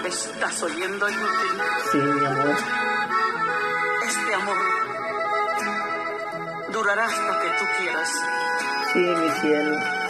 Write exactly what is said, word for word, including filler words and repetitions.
¿Estás oyendo, inútil? Sí, mi amor. Este amor durará hasta que tú quieras. Sí, mi cielo.